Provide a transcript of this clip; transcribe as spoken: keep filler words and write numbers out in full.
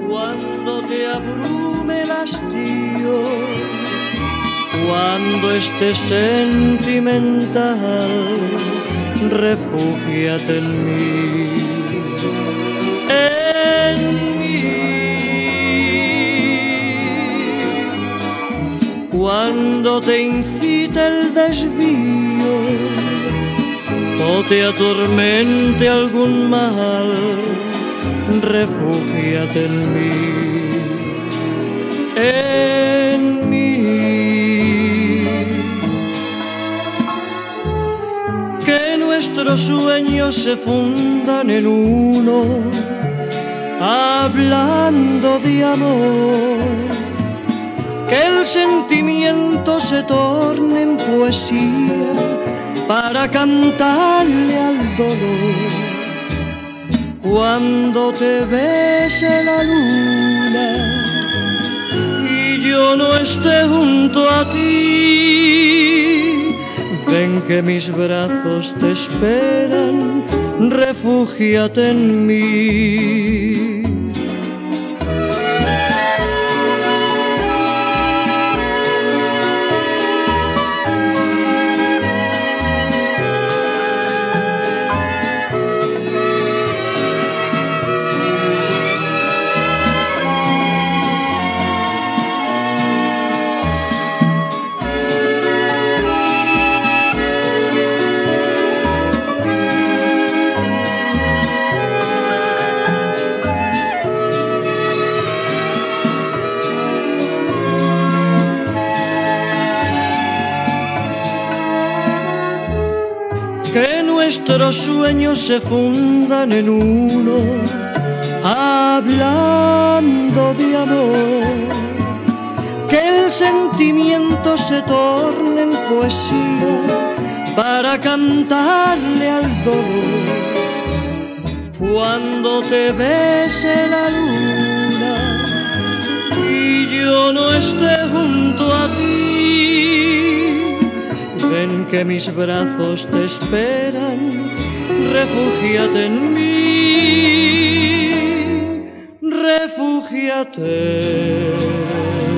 Cuando te abrume el hastío, cuando estés sentimental, refúgiate en mí, en mí. Cuando te incite el desvío o te atormente algún mal, refúgiate en mí, en mí. Que nuestros sueños se fundan en uno, hablando de amor. Que el sentimiento se torne en poesía para cantarle al dolor. Cuando te bese la luna y yo no esté junto a ti, ven que mis brazos te esperan, refúgiate en mí. Que nuestros sueños se fundan en uno, hablando de amor. Que el sentimiento se torne en poesía para cantarle al dolor. Cuando te bese la luna y yo no esté junto a ti, ven que mis brazos te esperan, refúgiate en mí, refúgiate.